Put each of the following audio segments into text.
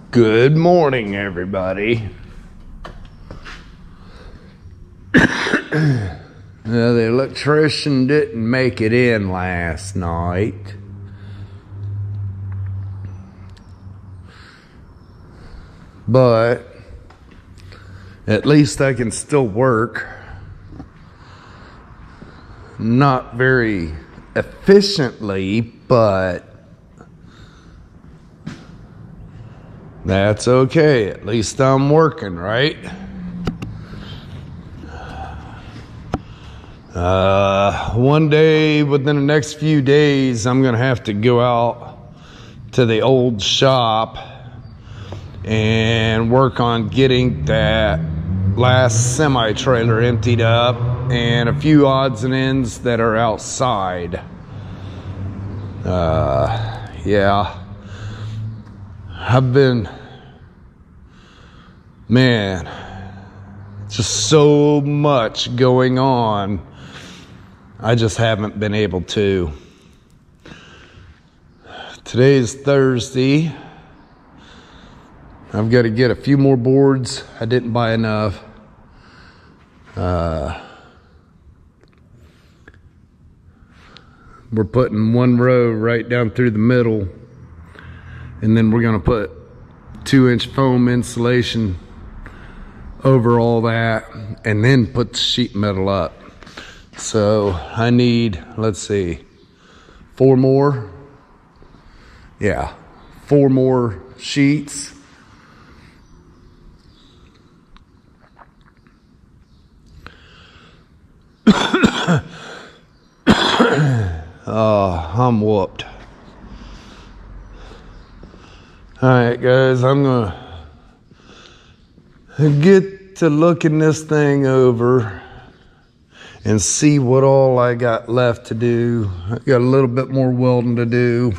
Good morning, everybody. The electrician didn't make it in last night. But at least I can still work. Not very efficiently, but that's okay. At least I'm working, right? One day within the next few days, I'm gonna have to go out to the old shop and work on getting that last semi-trailer emptied up and a few odds and ends that are outside. Yeah. I've been, man, just so much going on. I just haven't been able to. Today's Thursday. I've got to get a few more boards. I didn't buy enough. We're putting one row right down through the middle, and then we're going to put 2-inch foam insulation over all that, and then put the sheet metal up. So I need, let's see, 4 more. Yeah, 4 more sheets. I'm whooped. Alright guys, I'm gonna get to looking this thing over and see what all I got left to do. I got a little bit more welding to do.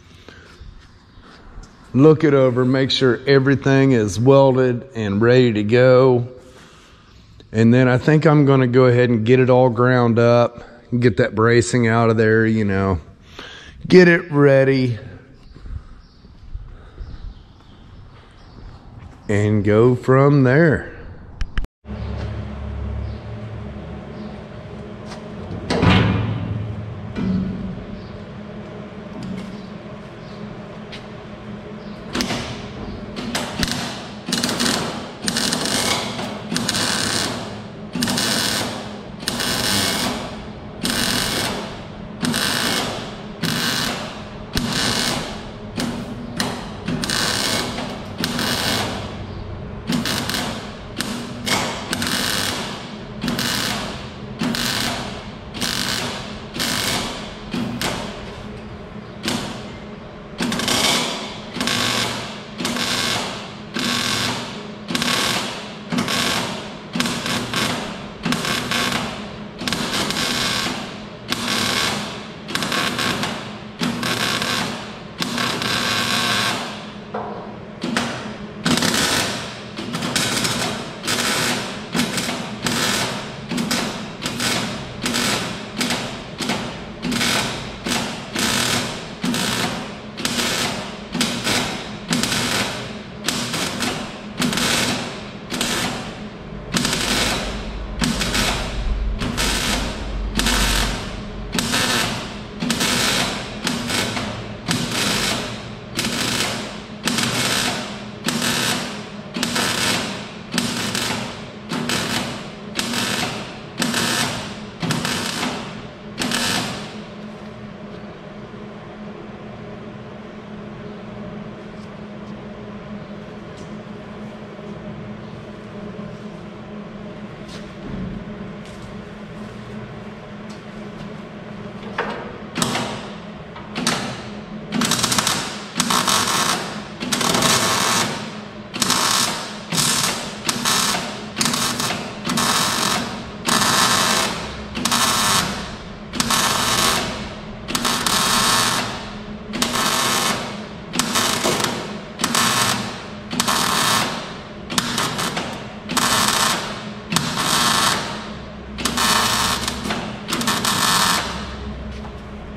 Look it over, make sure everything is welded and ready to go. And then I think I'm gonna go ahead and get it all ground up, get that bracing out of there, you know, get it ready, and go from there.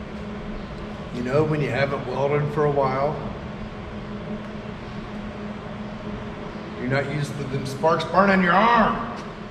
You know when you haven't welded for a while You're not used to them sparks burning your arm.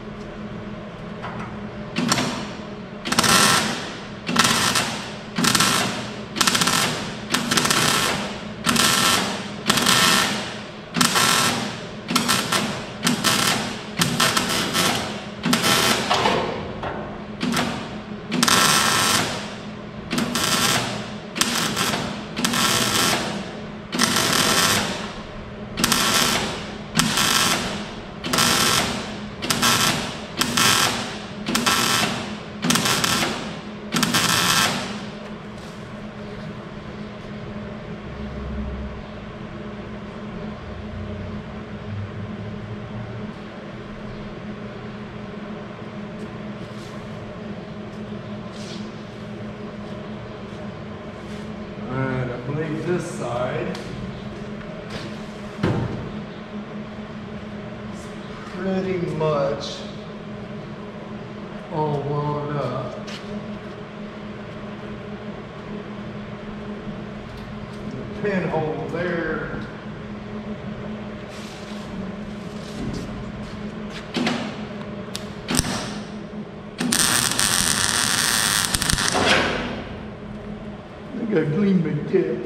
This side is pretty much all wound up. The pinhole there got a gleaming tip.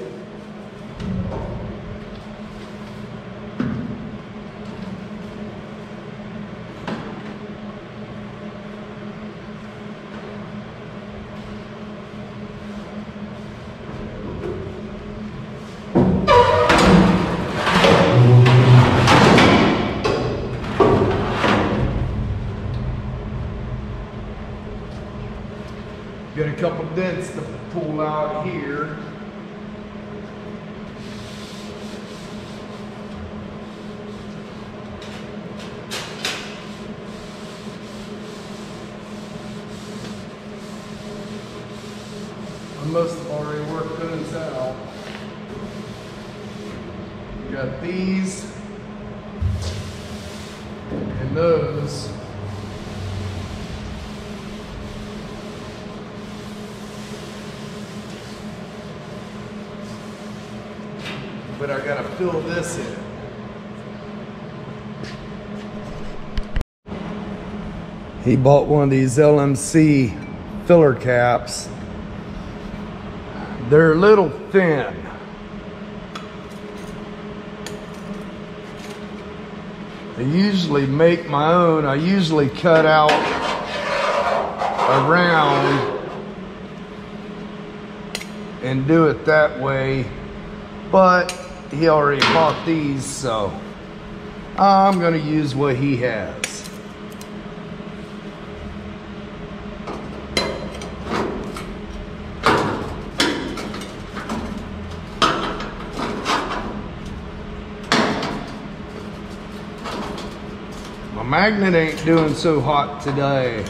Got a couple dents to pull out here. I must have already worked those out. We got these and those. But I gotta fill this in. He bought one of these LMC filler caps. They're a little thin. I usually make my own. I usually cut out around and do it that way, but he already bought these, so I'm gonna use what he has. My magnet ain't doing so hot today.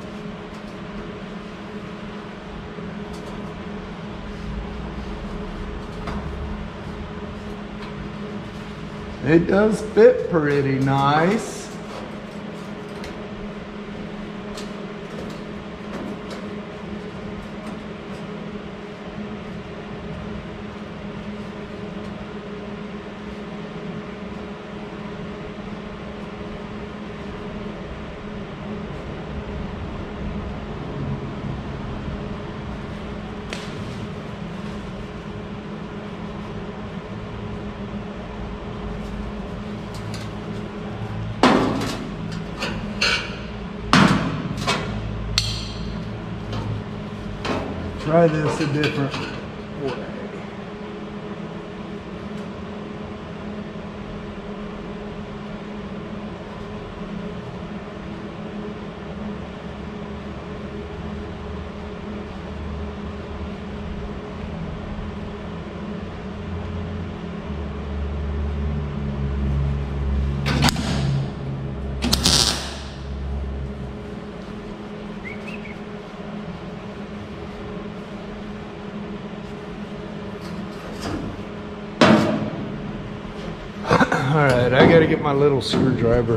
It does fit pretty nice. Try this a different way. All right, I gotta get my little screwdriver.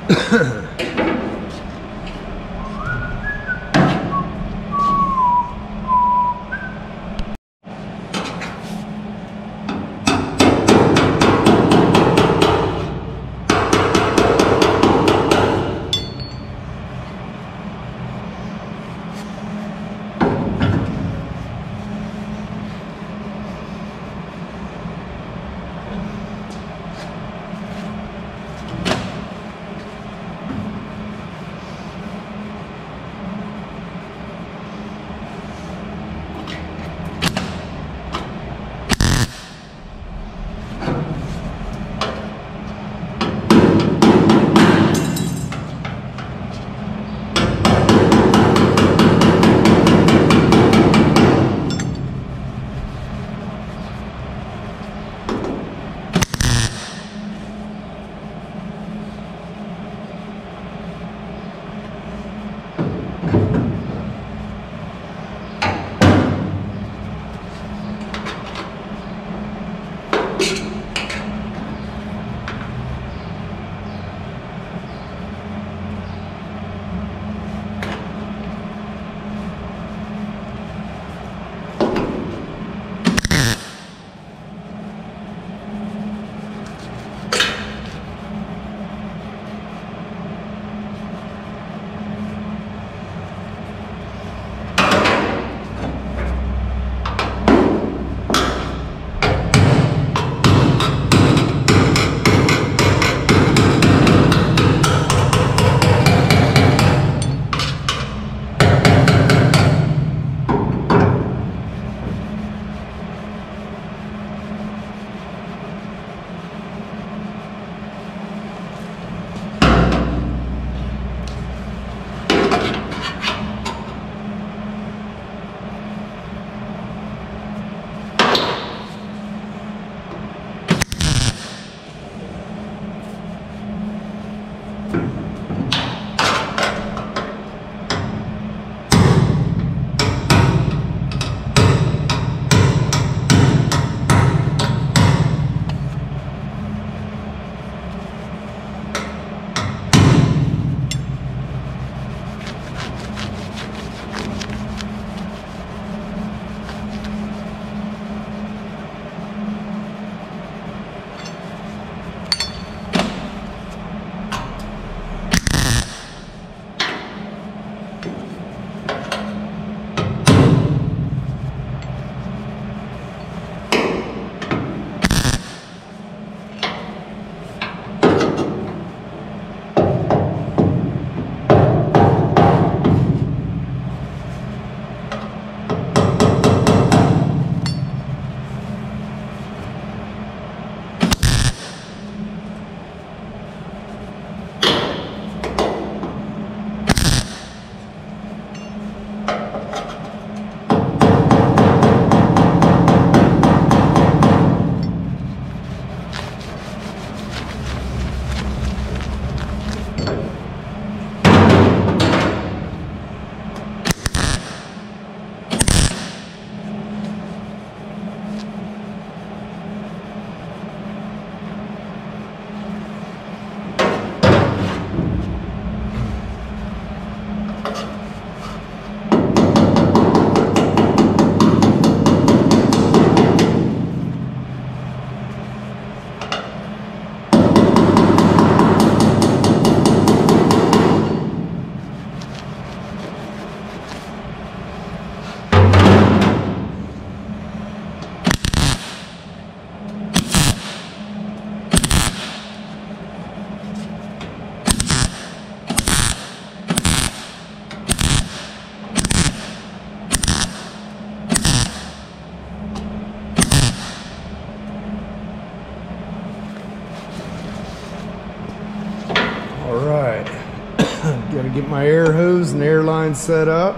Got to get my air hose and air line set up.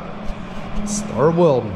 Start welding.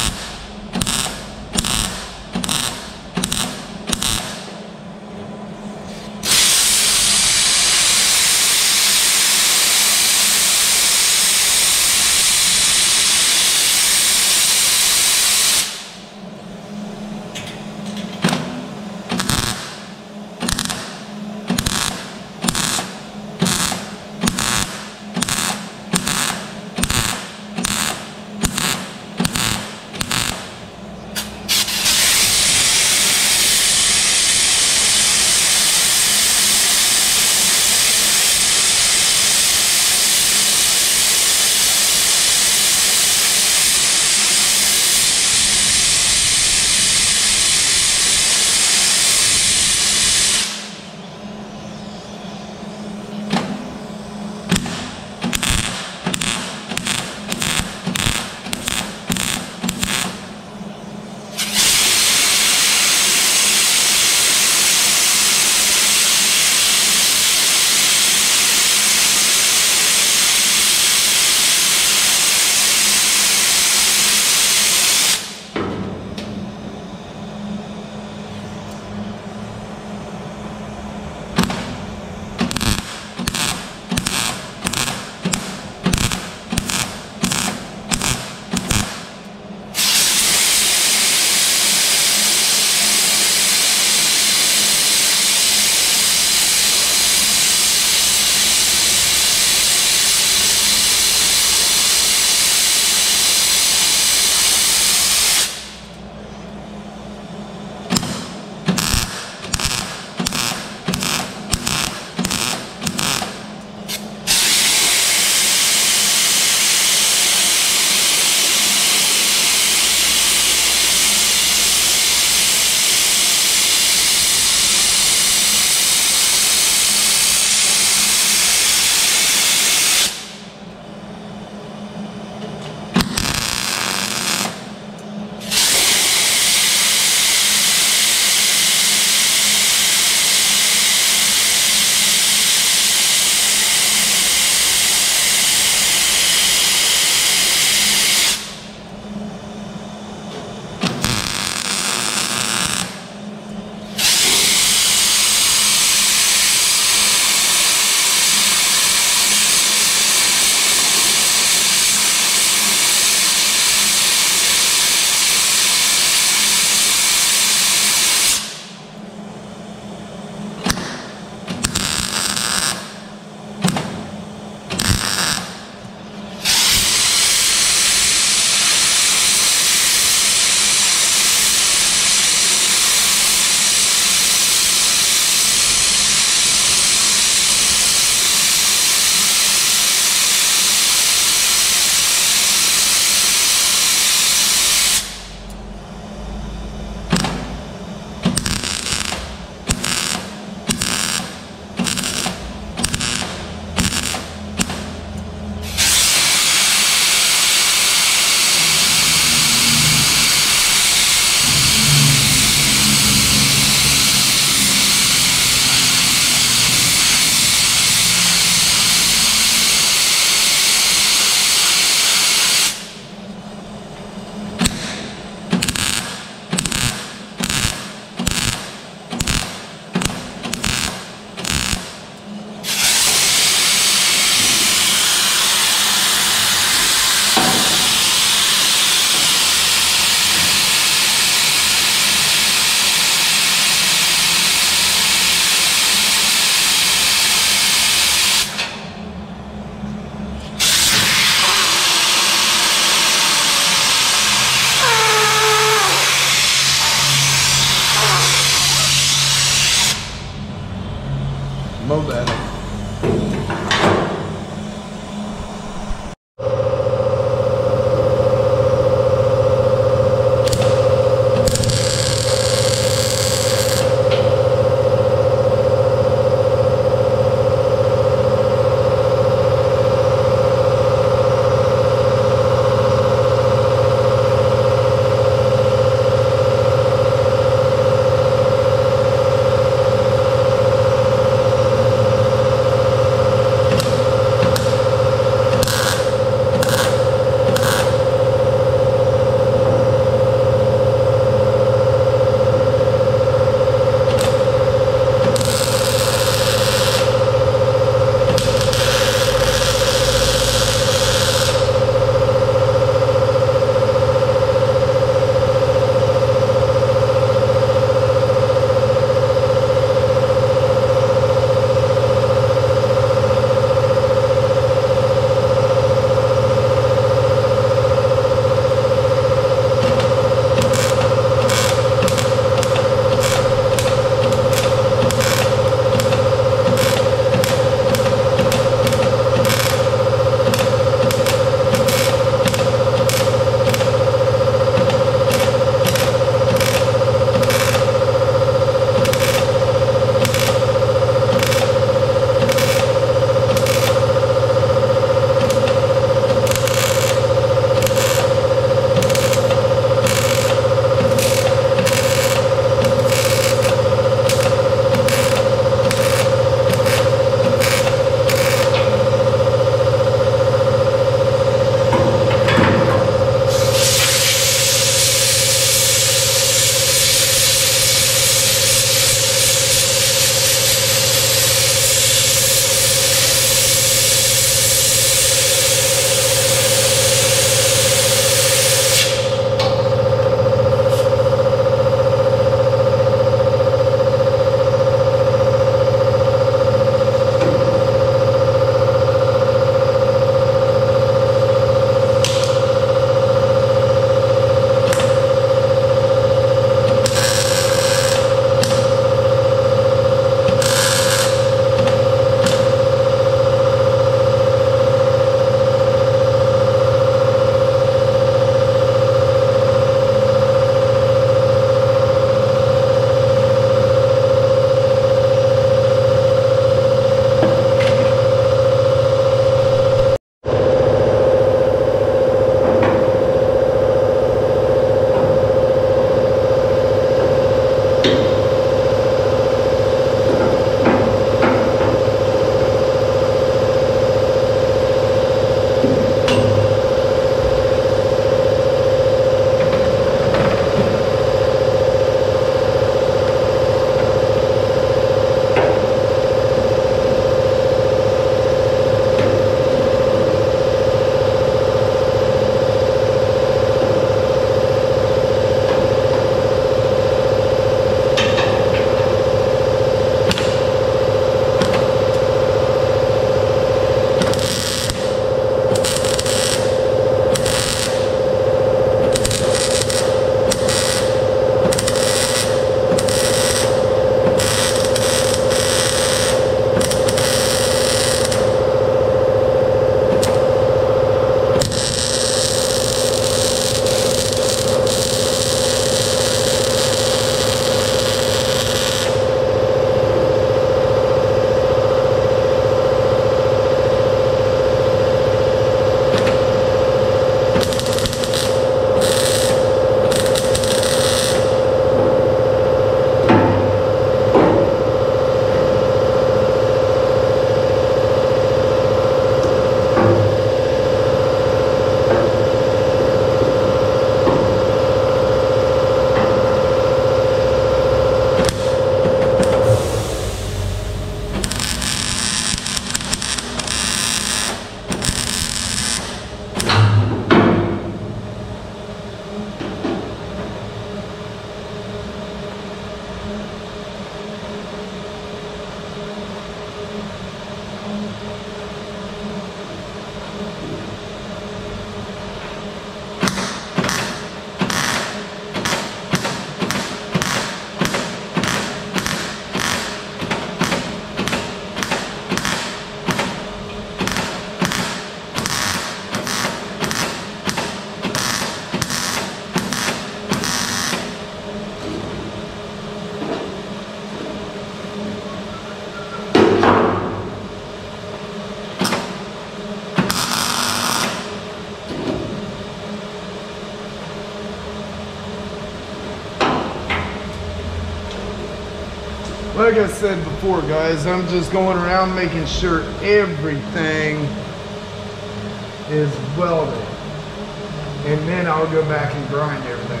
Like I said before, guys, I'm just going around making sure everything is welded. And then I'll go back and grind everything.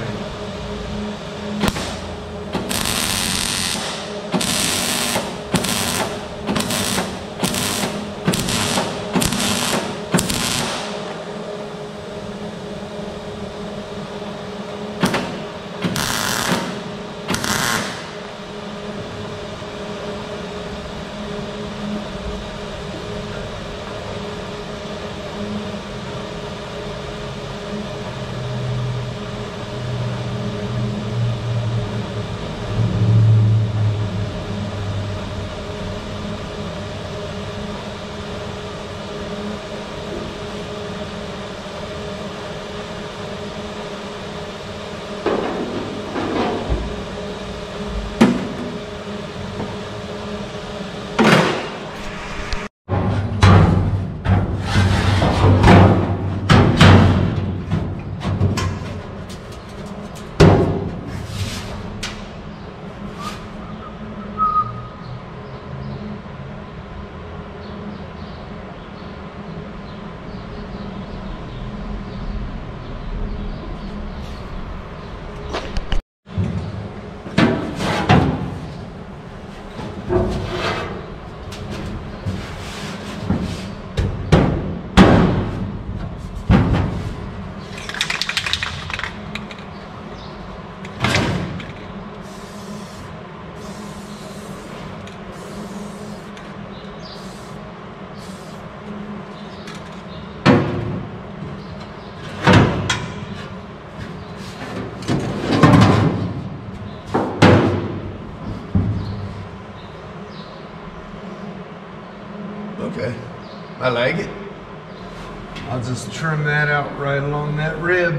Okay, I like it. I'll just trim that out right along that rib.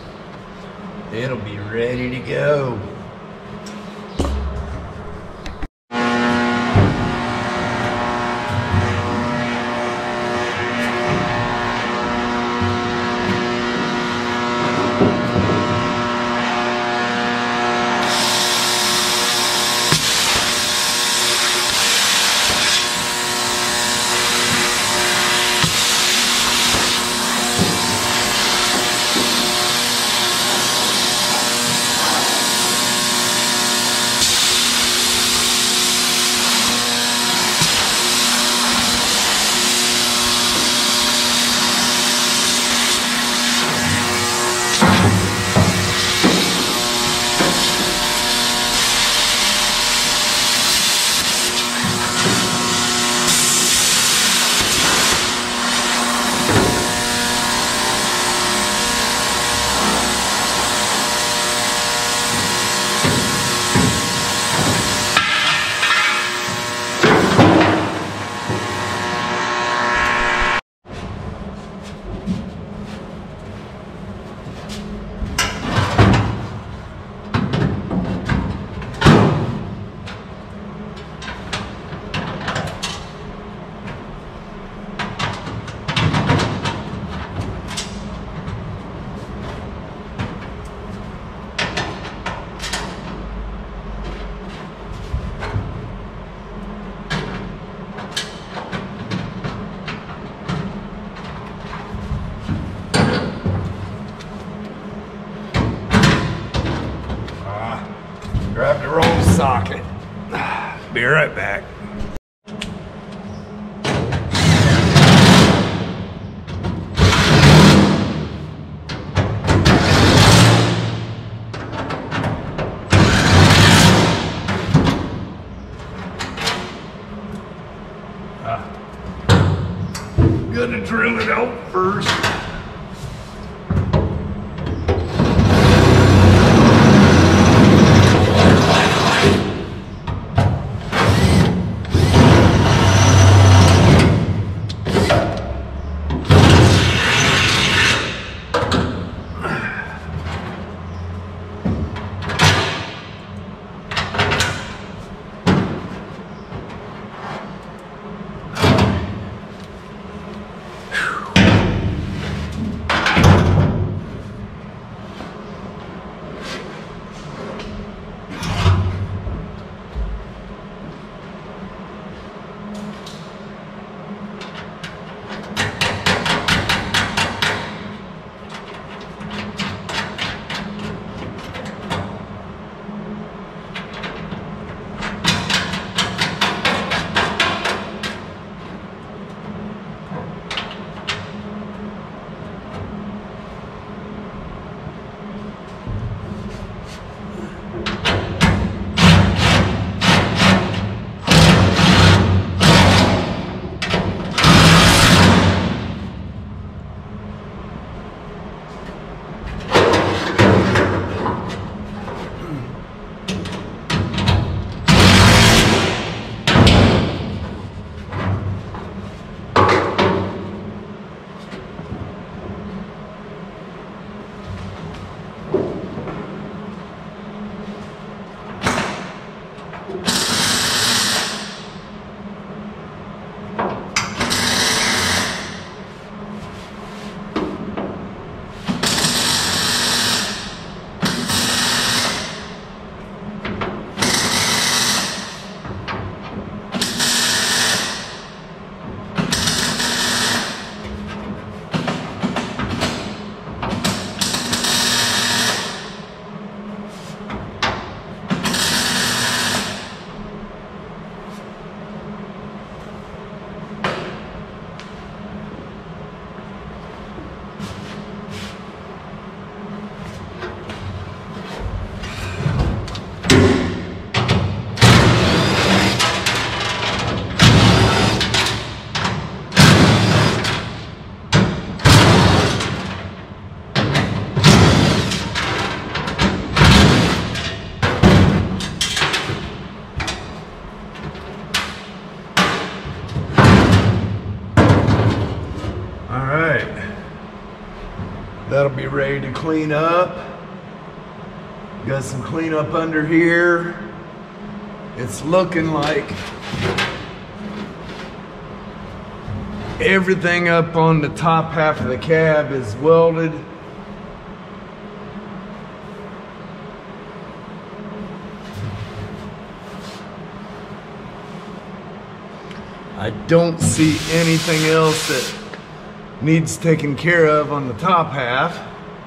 It'll be ready to go. socket. Be right back. Gonna drill it out first. That'll be ready to clean up. Got some cleanup under here. It's looking like everything up on the top half of the cab is welded. I don't see anything else that needs taken care of on the top half.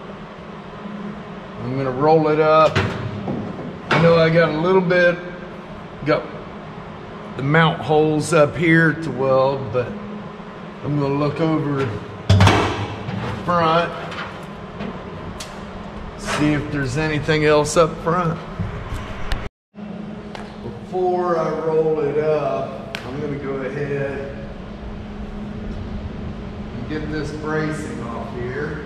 I'm gonna roll it up. I know I got a little bit, got the mount holes up here to weld, but I'm gonna look over the front, see if there's anything else up front. Before I roll it up, I'm gonna go ahead and get this bracing off here.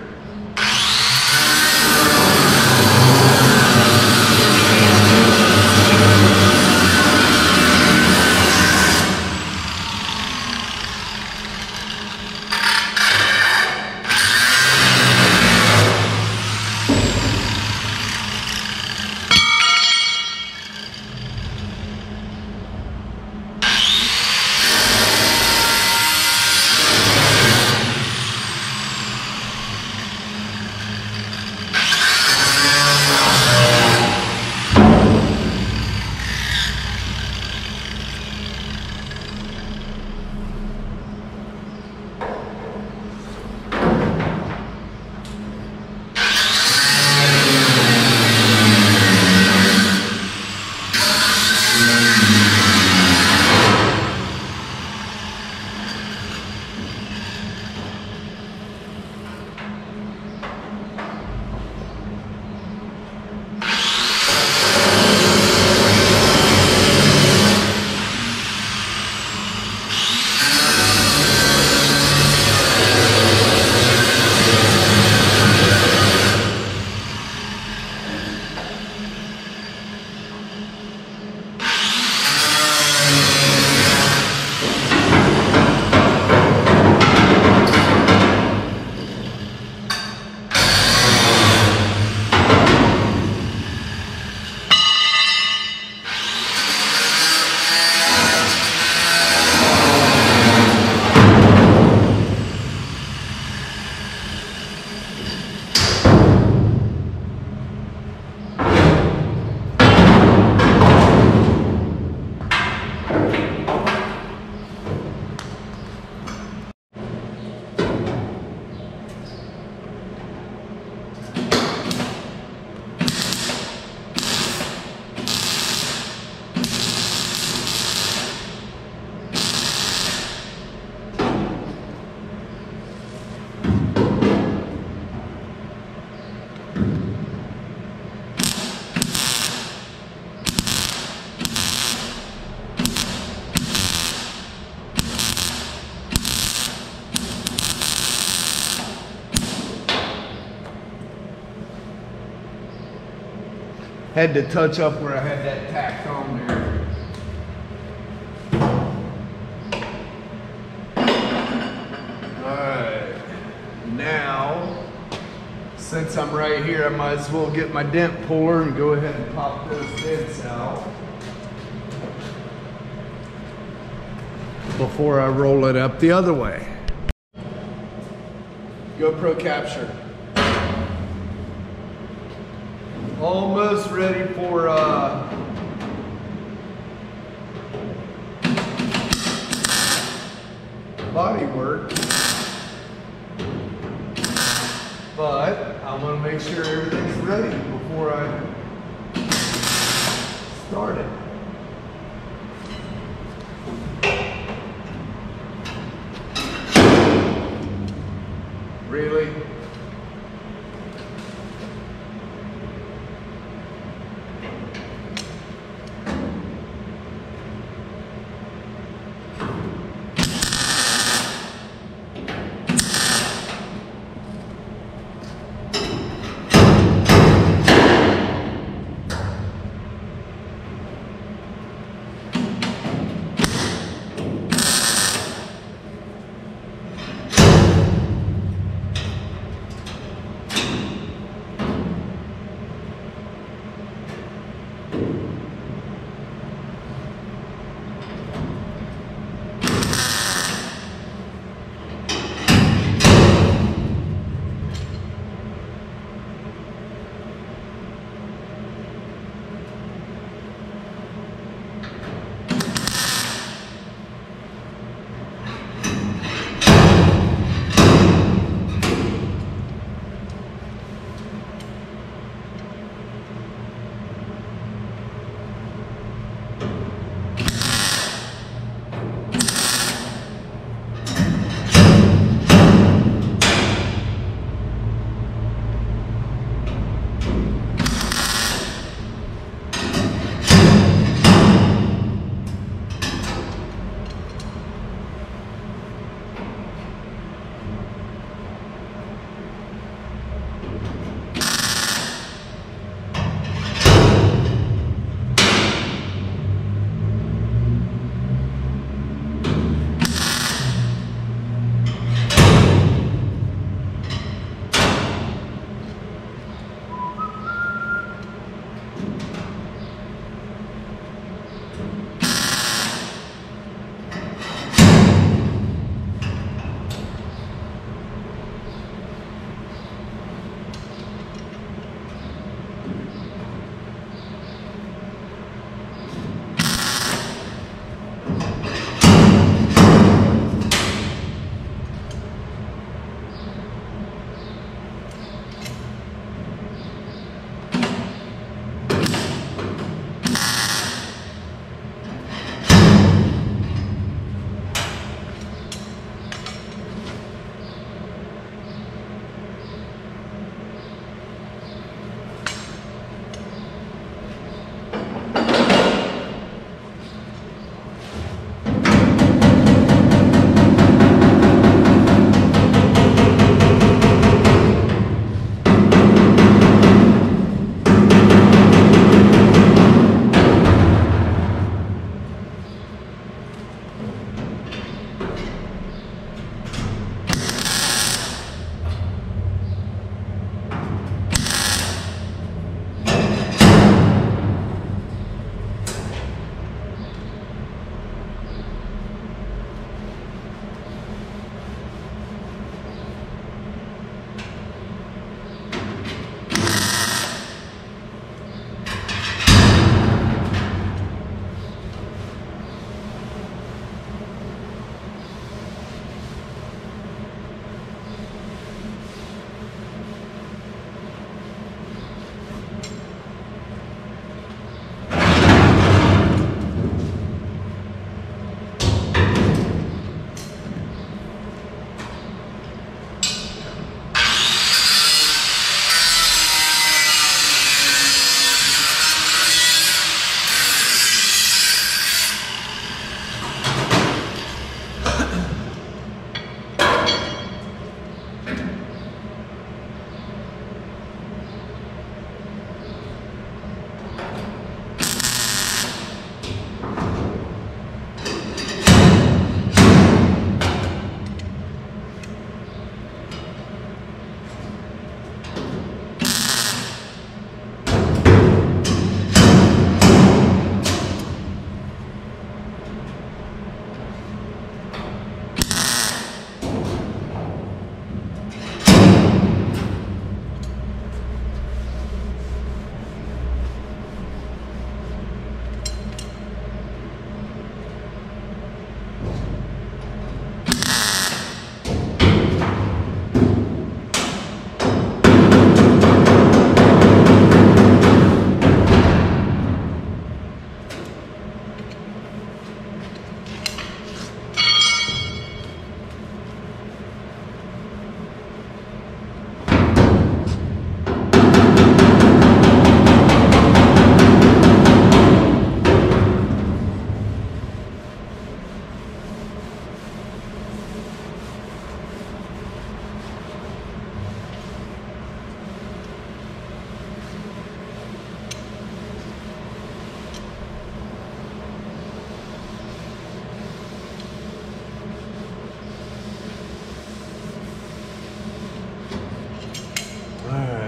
Had to touch up where I had that tacked on there. Alright, now, since I'm right here, I might as well get my dent puller and go ahead and pop those dents out before I roll it up the other way. GoPro capture. Almost ready for body work, but I want to make sure everything's ready before I start it. Really?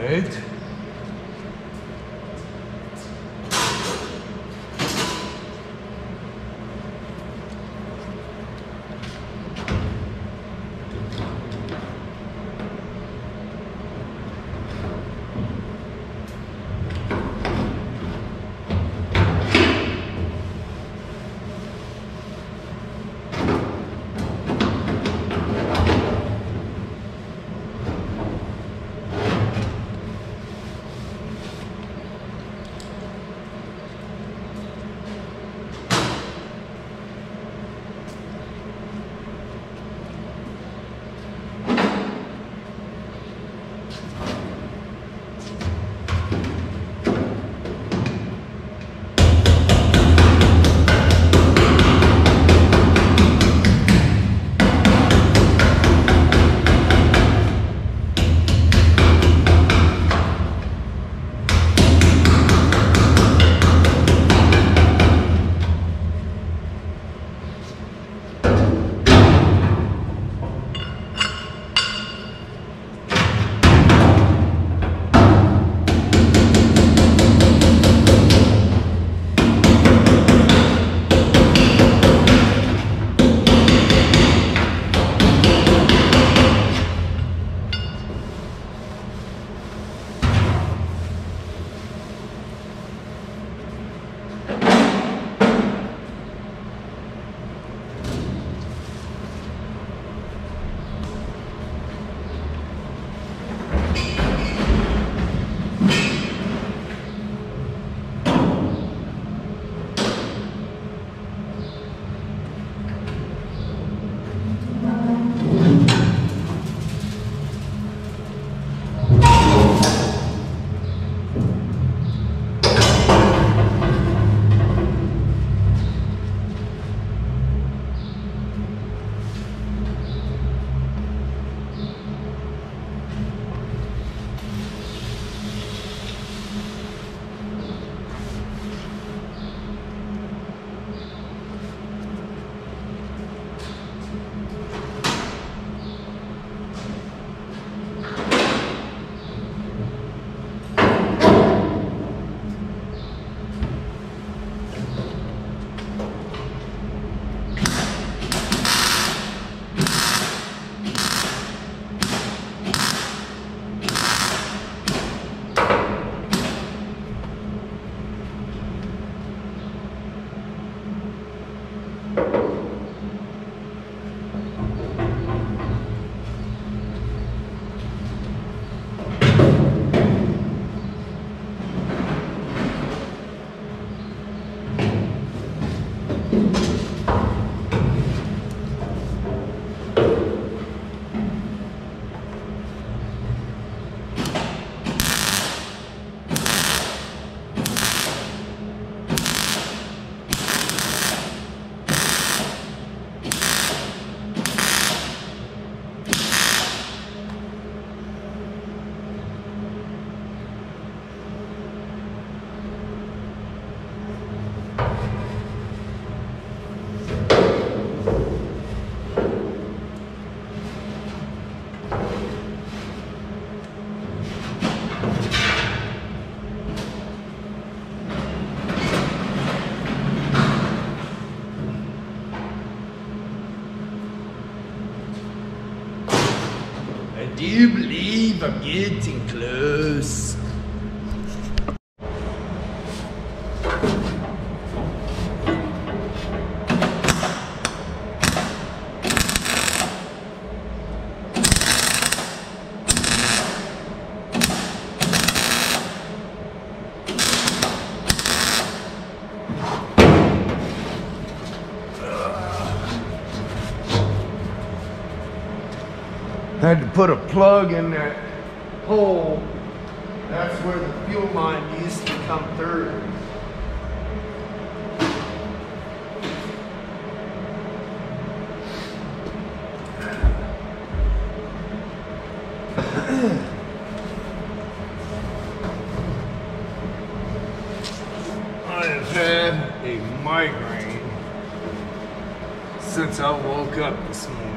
right. Do you believe I'm getting close? I had to put a plug in that hole. That's where the fuel line used to come through. I have had a migraine since I woke up this morning.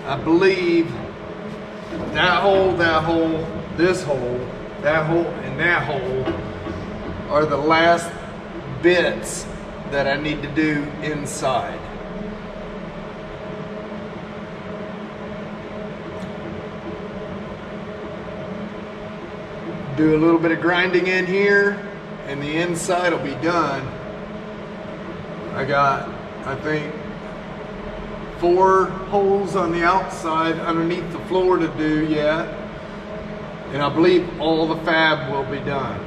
I believe that hole, this hole, that hole, and that hole are the last bits that I need to do inside. Do a little bit of grinding in here and the inside will be done. I got, I think, 4 holes on the outside underneath the floor to do yet. And I believe all the fab will be done.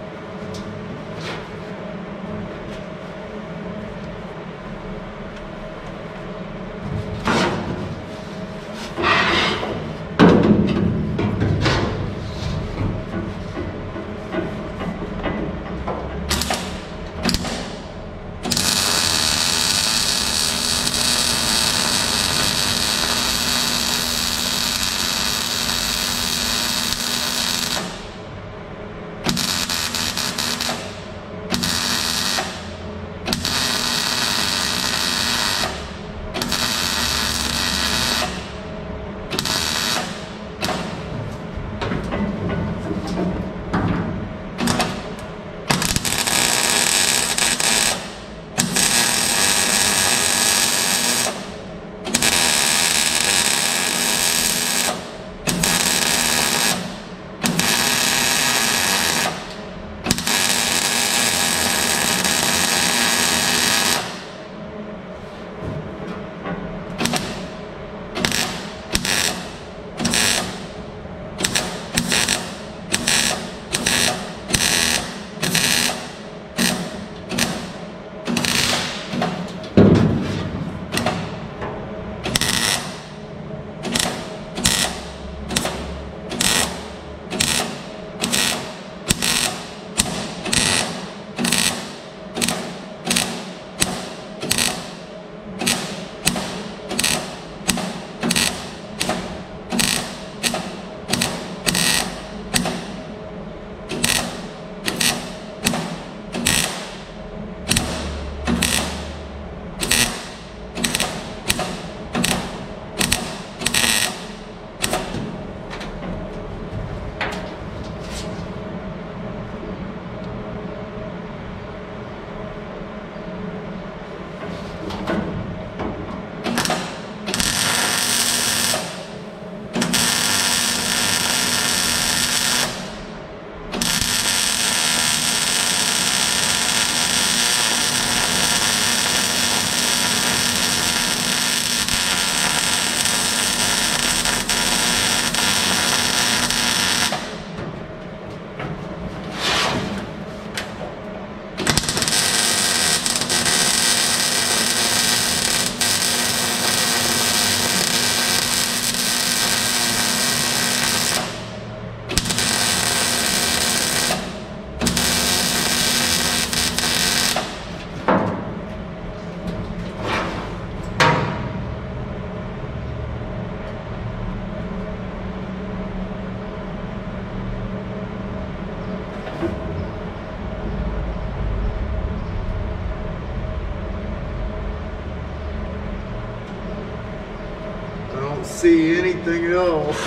See anything else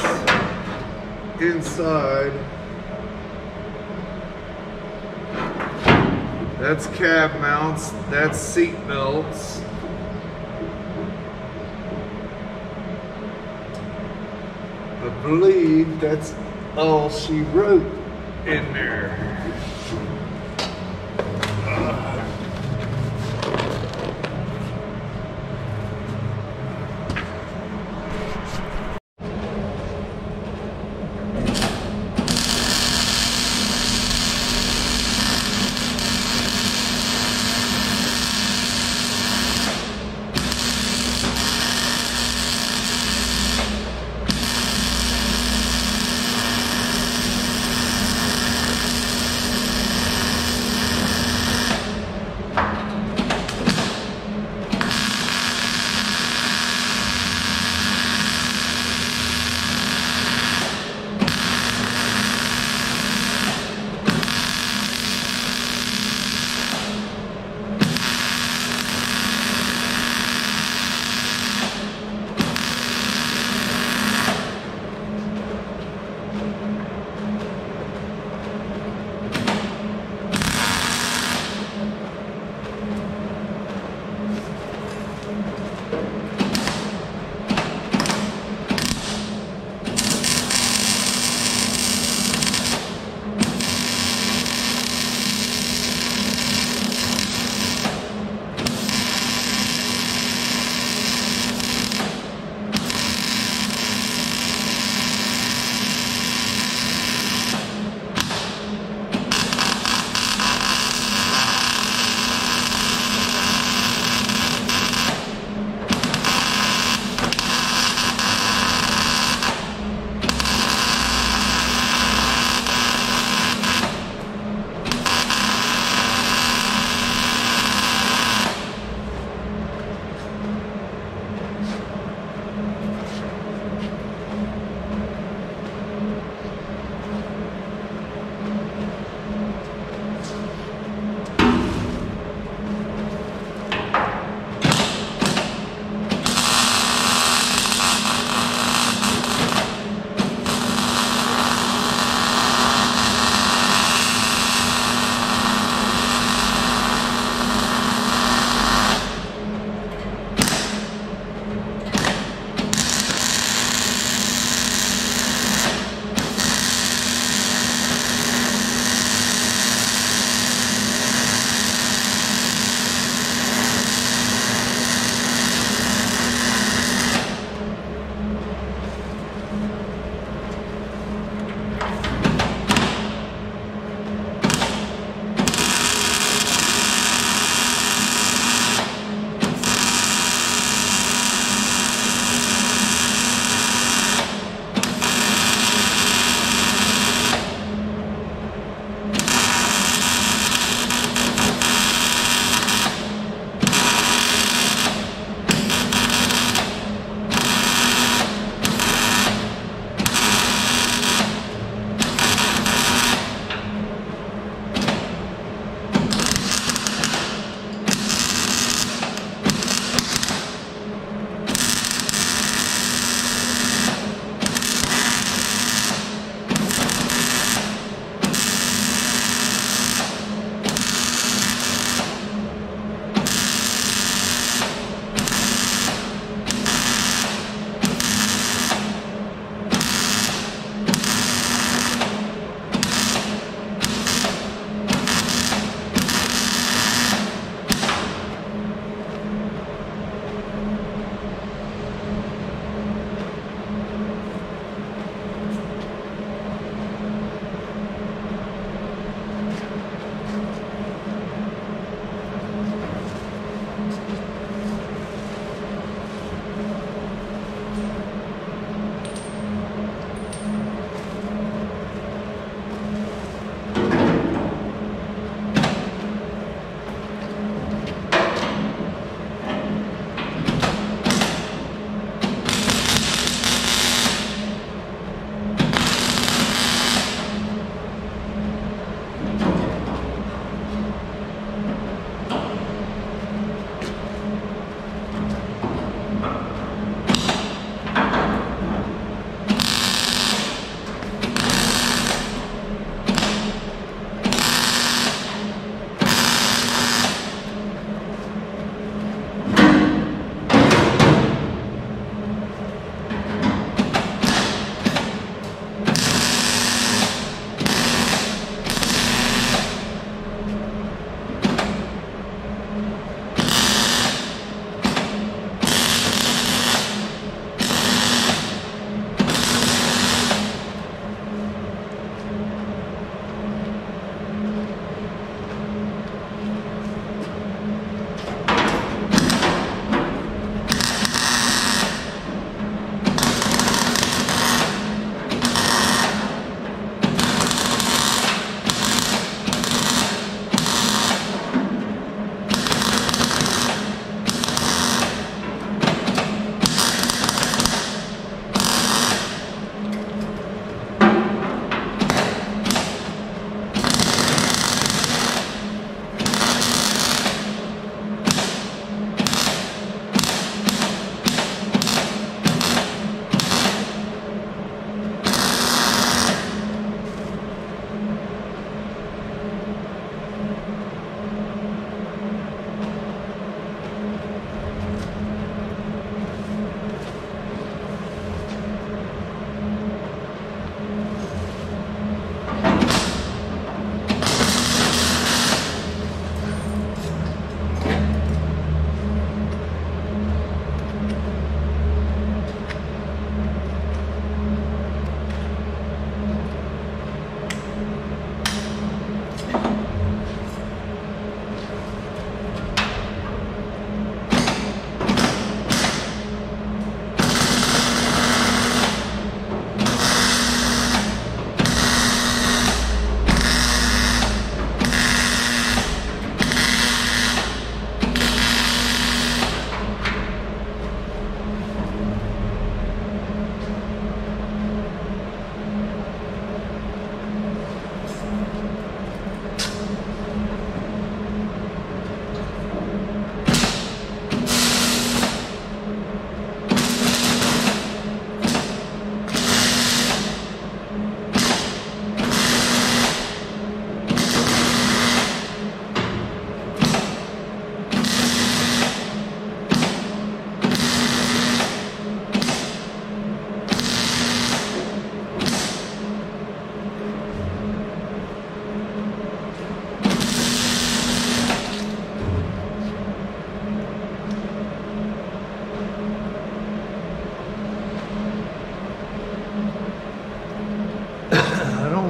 inside. That's cab mounts, that's seat belts. I believe that's all she wrote in there.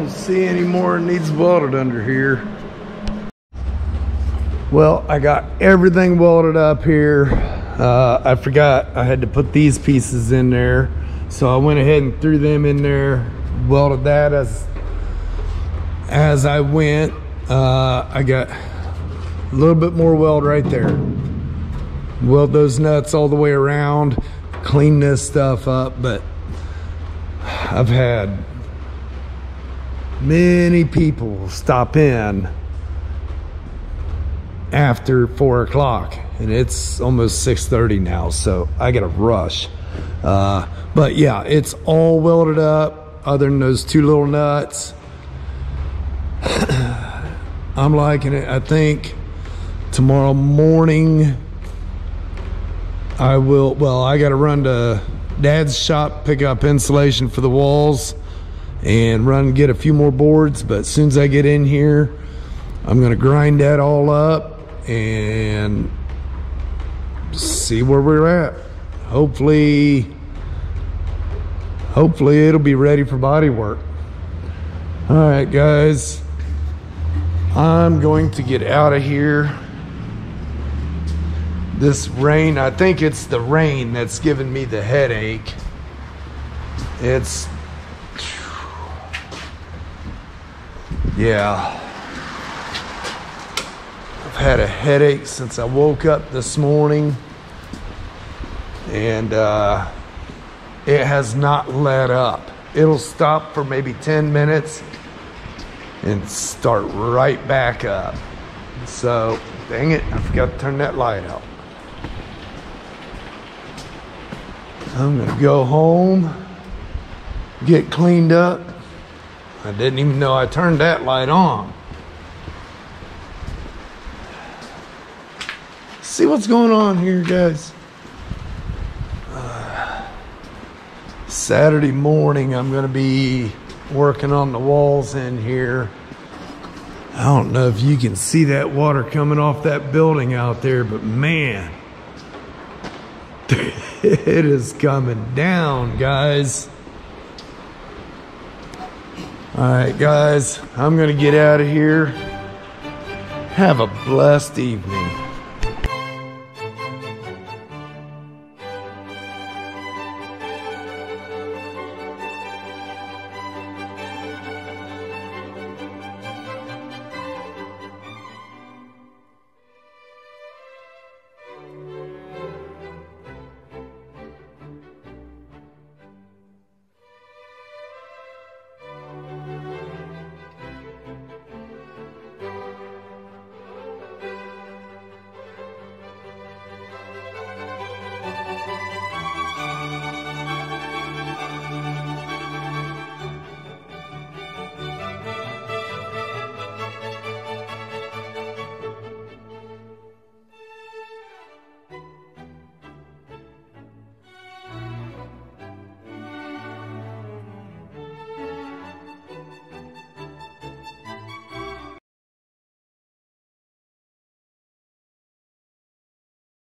don't see any more needs welded under here. Well, I got everything welded up here. I forgot I had to put these pieces in there, so I went ahead and threw them in there, welded that as I went. I got a little bit more weld right there. Weld those nuts all the way around, clean this stuff up. But I've had many people stop in after 4 o'clock, and it's almost 6:30 now, so I gotta rush. But yeah, it's all welded up other than those 2 little nuts. I'm liking it. I think tomorrow morning I will, well, I gotta run to Dad's shop, pick up insulation for the walls, and run and get a few more boards. But as soon as I get in here, I'm gonna grind that all up and see where we're at. Hopefully it'll be ready for body work. All right, guys, I'm going to get out of here. This rain, I think it's the rain that's giving me the headache. Yeah. I've had a headache since I woke up this morning, and it has not let up. It'll stop for maybe 10 minutes and start right back up. So, dang it, I forgot to turn that light out. I'm gonna go home, get cleaned up. I didn't even know I turned that light on. See what's going on here, guys. Saturday morning, I'm gonna be working on the walls in here. I don't know if you can see that water coming off that building out there, but man, it is coming down, guys. All right, guys, I'm gonna get out of here. Have a blessed evening.